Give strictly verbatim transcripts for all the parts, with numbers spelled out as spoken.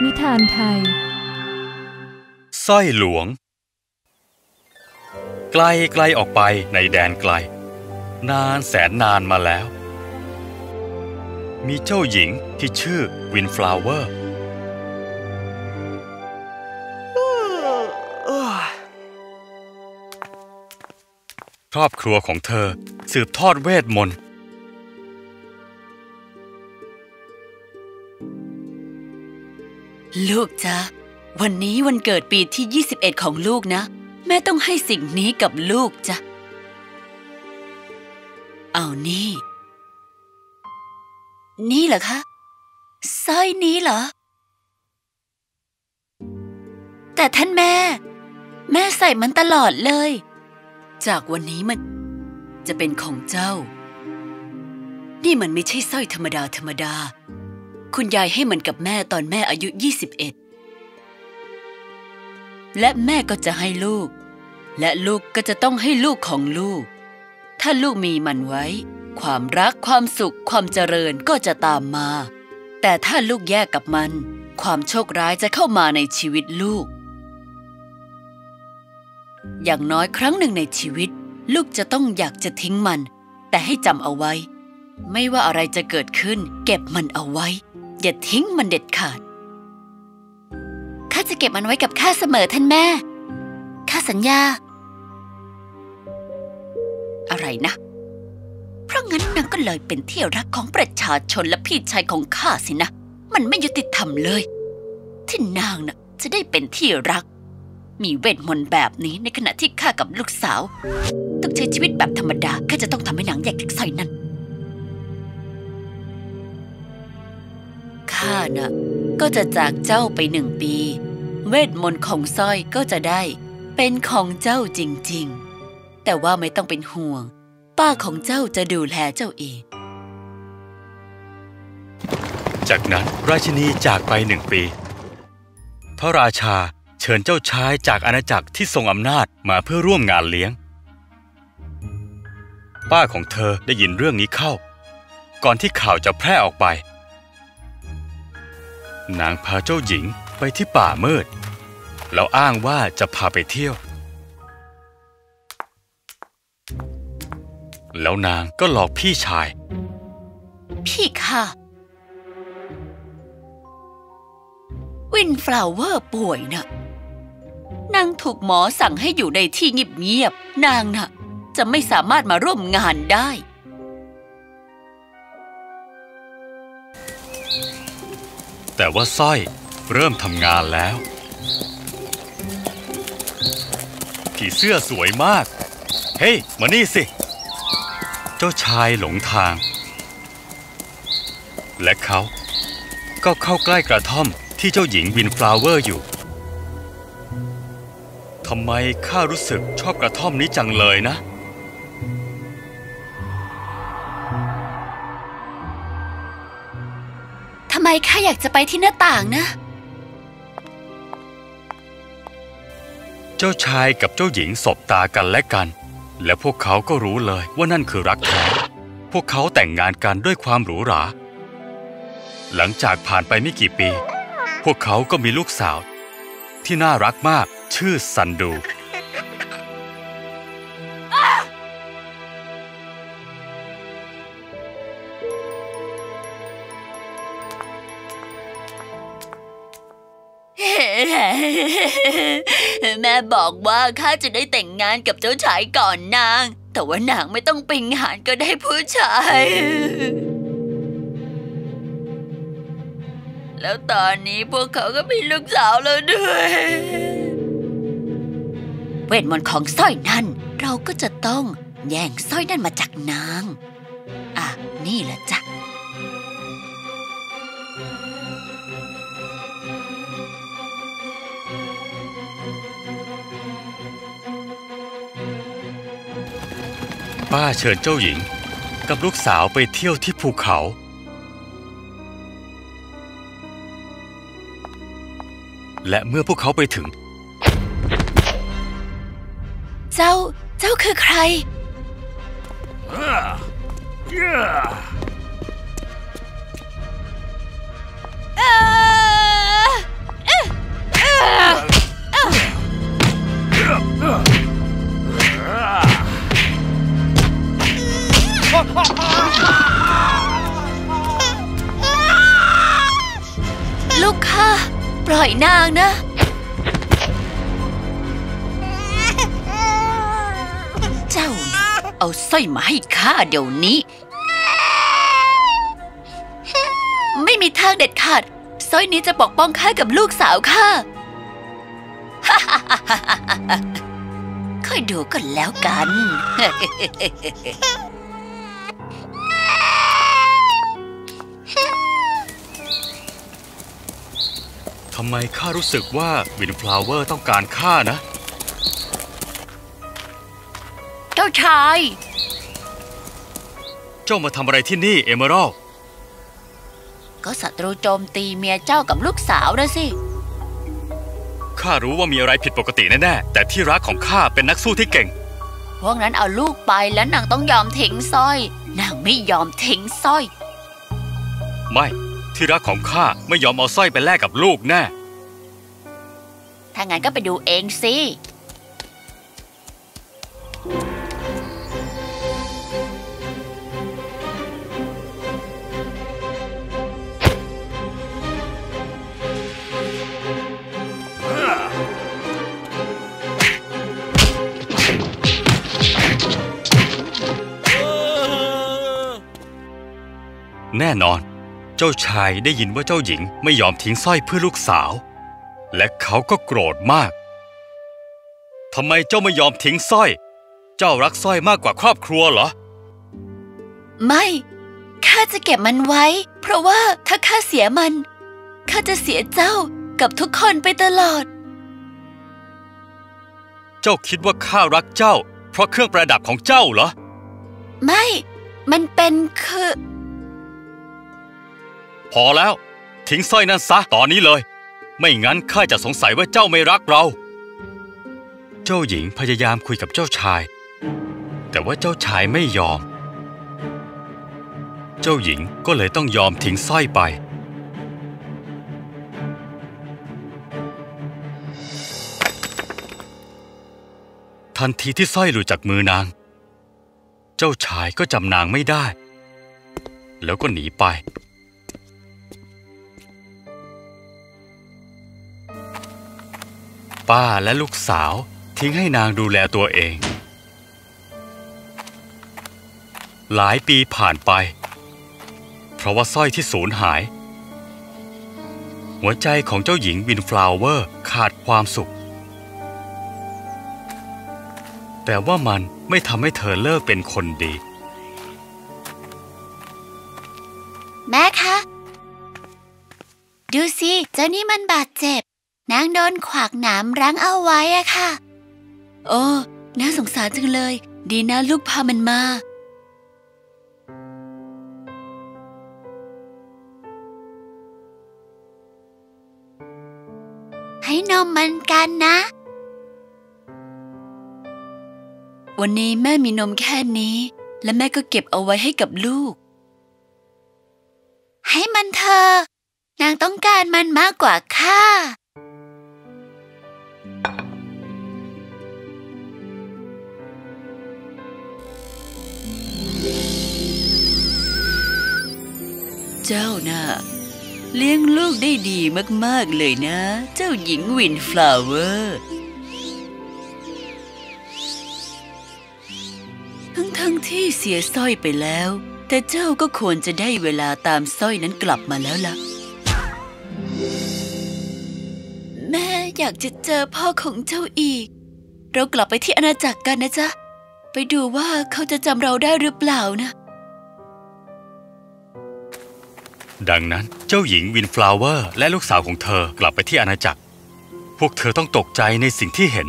นิทานไทยสร้อยหลวงไกลไกลออกไปในแดนไกลนานแสนนานมาแล้วมีเจ้าหญิงที่ชื่อวินฟลาวเวอร์ครอบครัวของเธอสืบทอดเวทมนต์ลูกจ๊ะวันนี้วันเกิดปีที่ยี่สิบเอ็ดของลูกนะแม่ต้องให้สิ่งนี้กับลูกจ๊ะเอานี่นี่เหรอคะสร้อยนี้เหรอแต่ท่านแม่แม่ใส่มันตลอดเลยจากวันนี้มันจะเป็นของเจ้านี่มันไม่ใช่สร้อยธรรมดาธรรมดาคุณยายให้มันกับแม่ตอนแม่อายุยี่สิบเอ็ดและแม่ก็จะให้ลูกและลูกก็จะต้องให้ลูกของลูกถ้าลูกมีมันไว้ความรักความสุขความเจริญก็จะตามมาแต่ถ้าลูกแยกกับมันความโชคร้ายจะเข้ามาในชีวิตลูกอย่างน้อยครั้งหนึ่งในชีวิตลูกจะต้องอยากจะทิ้งมันแต่ให้จำเอาไว้ไม่ว่าอะไรจะเกิดขึ้นเก็บมันเอาไว้อย่าทิ้งมันเด็ดขาดข้าจะเก็บมันไว้กับข้าเสมอท่านแม่ข้าสัญญาอะไรนะเพราะงั้นนางก็เลยเป็นที่รักของประชาชนและพี่ชายของข้าสินะมันไม่ยุติธรรมเลยที่นางน่ะจะได้เป็นที่รักมีเวทมนต์แบบนี้ในขณะที่ข้ากับลูกสาวต้องใช้ชีวิตแบบธรรมดาข้าจะต้องทำให้นางแยกจากสร้อยนั้นข้าน่ะก็จะจากเจ้าไปหนึ่งปีเวทมนต์ของสร้อยก็จะได้เป็นของเจ้าจริงๆแต่ว่าไม่ต้องเป็นห่วงป้าของเจ้าจะดูแลเจ้าเองจากนั้นราชินีจากไปหนึ่งปีพระราชาเชิญเจ้าชายจากอาณาจักรที่ทรงอำนาจมาเพื่อร่วมงานเลี้ยงป้าของเธอได้ยินเรื่องนี้เข้าก่อนที่ข่าวจะแพร่ออกไปนางพาเจ้าหญิงไปที่ป่ามืดแล้วอ้างว่าจะพาไปเที่ยวแล้วนางก็หลอกพี่ชายพี่ค่ะวินฟลาวเวอร์ป่วยน่ะนางถูกหมอสั่งให้อยู่ในที่เงียบๆนางน่ะจะไม่สามารถมาร่วมงานได้แต่ว่าสร้อยเริ่มทำงานแล้วผีเสื้อสวยมากเฮ้ยมานี่สิเจ้าชายหลงทางและเขาก็เข้าใกล้กระท่อมที่เจ้าหญิงวินฟลาวเวอร์อยู่ทำไมข้ารู้สึกชอบกระท่อมนี้จังเลยนะทำไมข้าอยากจะไปที่หน้าต่างนะเจ้าชายกับเจ้าหญิงสบตากันและกันและพวกเขาก็รู้เลยว่านั่นคือรักแท้พวกเขาแต่งงานกันด้วยความหรูหราหลังจากผ่านไปไม่กี่ปีพวกเขาก็มีลูกสาวที่น่ารักมากชื่อซันดูแม่บอกว่าข้าจะได้แต่งงานกับเจ้าชายก่อนนางแต่ว่านางไม่ต้องไปงานก็ได้ผู้ชายแล้วตอนนี้พวกเขาก็มีลูกสาวแล้วด้วยเวทมนต์ของสร้อยนั่นเราก็จะต้องแย่งสร้อยนั่นมาจากนางอ่ะนี่แหละจ้ะป้าเชิญเจ้าหญิงกับลูกสาวไปเที่ยวที่ภูเขาและเมื่อพวกเขาไปถึงเจ้าเจ้าคือใคร เปล่อยนางนะเจ้าเอาสร้อยมาให้ข้าเดี๋ยวนี้ไม่มีทางเด็ดขาดสร้อยนี้จะปกป้องข้ากับลูกสาวข้าค่อยดูกันแล้วกันทำไมข้ารู้สึกว่าวินฟลาวเวอร์ต้องการข้านะเจ้าชายเจ้ามาทำอะไรที่นี่เอเมอรัลด์ก็ศัตรูโจมตีเมียเจ้ากับลูกสาวนะสิข้ารู้ว่ามีอะไรผิดปกติแน่ๆแต่ที่รักของข้าเป็นนักสู้ที่เก่งพวกนั้นเอาลูกไปแล้วนางต้องยอมทิ้งสร้อยนางไม่ยอมทิ้งสร้อยไม่ที่รักของข้าไม่ยอมเอาสร้อยไปแลกกับลูกแน่ถ้างั้นก็ไปดูเองสิแน่นอนเจ้าชายได้ยินว่าเจ้าหญิงไม่ยอมทิ้งสร้อยเพื่อลูกสาวและเขาก็โกรธมากทำไมเจ้าไม่ยอมทิ้งสร้อยเจ้ารักสร้อยมากกว่าครอบครัวเหรอไม่ข้าจะเก็บมันไว้เพราะว่าถ้าข้าเสียมันข้าจะเสียเจ้ากับทุกคนไปตลอดเจ้าคิดว่าข้ารักเจ้าเพราะเครื่องประดับของเจ้าเหรอไม่มันเป็นคือพอแล้วทิ้งสร้อยนั้นซะตอนนี้เลยไม่งั้นข้าจะสงสัยว่าเจ้าไม่รักเราเจ้าหญิงพยายามคุยกับเจ้าชายแต่ว่าเจ้าชายไม่ยอมเจ้าหญิงก็เลยต้องยอมทิ้งสร้อยไปทันทีที่สร้อยหลุดจากมือนางเจ้าชายก็จำนางไม่ได้แล้วก็หนีไปป้าและลูกสาวทิ้งให้นางดูแลตัวเองหลายปีผ่านไปเพราะว่าสร้อยที่สูญหายหัวใจของเจ้าหญิงวินฟลาวเวอร์ขาดความสุขแต่ว่ามันไม่ทำให้เธอเลิกเป็นคนดีแม่คะดูสิเจ้านี่มันบาดเจ็บนางโดนขวากหนามรั้งเอาไว้อะค่ะโอ้น่าสงสารจังเลยดีนะลูกพามันมาให้นมมันกันนะวันนี้แม่มีนมแค่นี้และแม่ก็เก็บเอาไว้ให้กับลูกให้มันเถอะนางต้องการมันมากกว่าข้าเจ้าน่ะเลี้ยงลูกได้ดีมากๆเลยนะเจ้าหญิงวินฟลาวเวอร์ทั้งๆที่เสียสร้อยไปแล้วแต่เจ้าก็ควรจะได้เวลาตามสร้อยนั้นกลับมาแล้วล่ะแม่อยากจะเจอพ่อของเจ้าอีกเรากลับไปที่อาณาจักรกันนะจ๊ะไปดูว่าเขาจะจำเราได้หรือเปล่านะดังนั้นเจ้าหญิงวินฟลาวเวอร์และลูกสาวของเธอกลับไปที่อาณาจักรพวกเธอต้องตกใจในสิ่งที่เห็น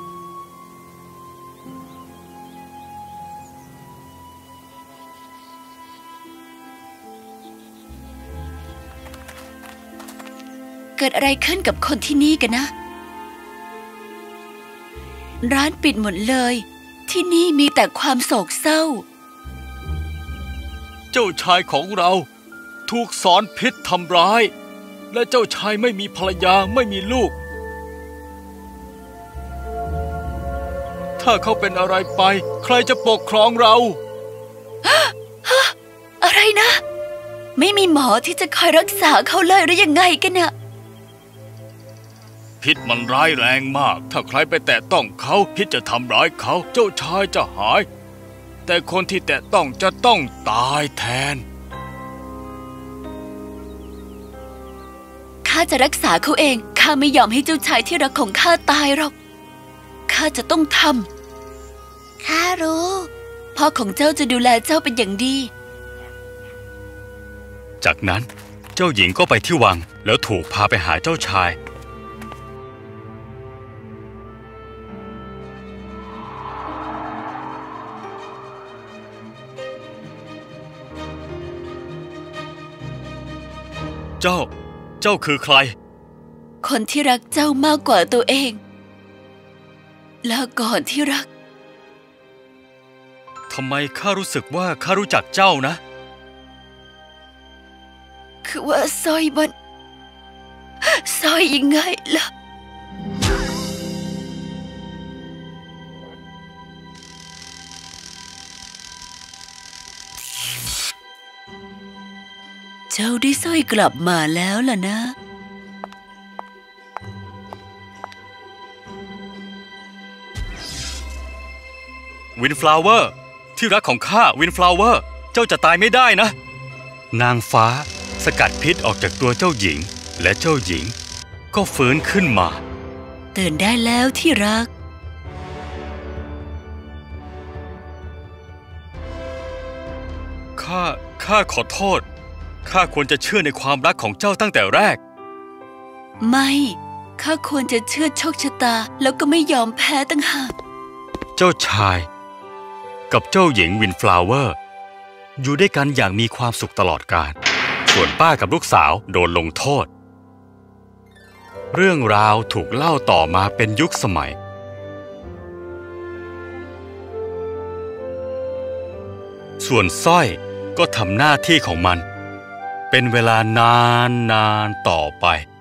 เกิดอะไรขึ้นกับคนที่นี่กันนะร้านปิดหมดเลยที่นี่มีแต่ความโศกเศร้าเจ้าชายของเราถูกสอนพิษทำร้ายและเจ้าชายไม่มีภรรยาไม่มีลูกถ้าเขาเป็นอะไรไปใครจะปกครองเราอะไรนะไม่มีหมอที่จะคอยรักษาเขาเลยหรือยังไงกันน่ะพิษมันร้ายแรงมากถ้าใครไปแตะต้องเขาพิษจะทำร้ายเขาเจ้าชายจะหายแต่คนที่แตะต้องจะต้องตายแทนข้าจะรักษาเขาเองข้าไม่ยอมให้เจ้าชายที่รักของข้าตายหรอกข้าจะต้องทำข้ารู้พ่อของเจ้าจะดูแลเจ้าเป็นอย่างดีจากนั้นเจ้าหญิงก็ไปที่วังแล้วถูกพาไปหาเจ้าชายเจ้าเจ้าคือใครคนที่รักเจ้ามากกว่าตัวเองแล้วก่อนที่รักทำไมข้ารู้สึกว่าข้ารู้จักเจ้านะคือว่าสร้อยมันสร้อยยังไงล่ะเจ้าได้สร้อยกลับมาแล้วล่ะนะวินฟลาวเวอร์ที่รักของข้าวินฟลาวเวอร์เจ้าจะตายไม่ได้นะนางฟ้าสกัดพิษออกจากตัวเจ้าหญิงและเจ้าหญิงก็ฟื้นขึ้นมาตื่นได้แล้วที่รักข้าข้าขอโทษข้าควรจะเชื่อในความรักของเจ้าตั้งแต่แรกไม่ข้าควรจะเชื่อโชคชะตาแล้วก็ไม่ยอมแพ้ตั้งหากเจ้าชายกับเจ้าหญิงวินฟลาวเวอร์อยู่ด้วยกันอย่างมีความสุขตลอดกาลส่วนป้ากับลูกสาวโดนลงโทษเรื่องราวถูกเล่าต่อมาเป็นยุคสมัยส่วนสร้อยก็ทำหน้าที่ของมันเป็นเวลานานนานต่อไป